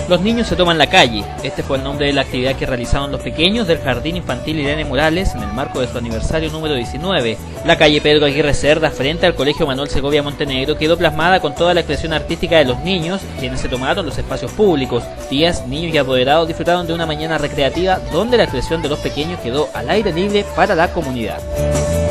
Los niños se toman la calle. Este fue el nombre de la actividad que realizaron los pequeños del Jardín Infantil Irene Morales en el marco de su aniversario número 19. La calle Pedro Aguirre Cerda, frente al Colegio Manuel Segovia Montenegro, quedó plasmada con toda la expresión artística de los niños, quienes se tomaron los espacios públicos. Tías, niños y apoderados disfrutaron de una mañana recreativa donde la expresión de los pequeños quedó al aire libre para la comunidad.